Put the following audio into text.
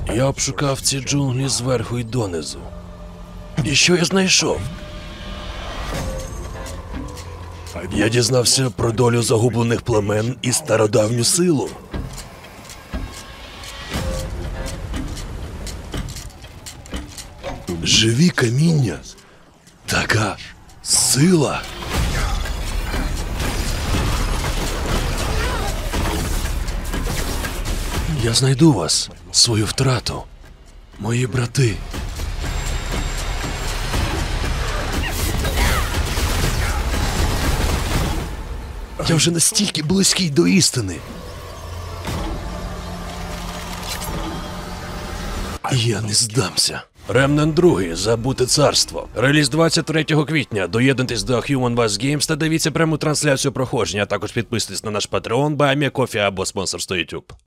Я обшукав ці джунглі зверху й донизу. І що я знайшов? Я дізнався про долю загублених племен і стародавню силу. Живі каміння. Така сила. Я знайду вас, свою втрату, мої брати. Я вже настільки близький до істини. Я не здамся. Ремнант 2. Забуте царство. Реліз 23 квітня. Доєднуйтесь до Human West Games та дивіться пряму трансляцію проходження, а також підписуйтесь на наш Patreon, BuyMeCoffee або спонсорство YouTube.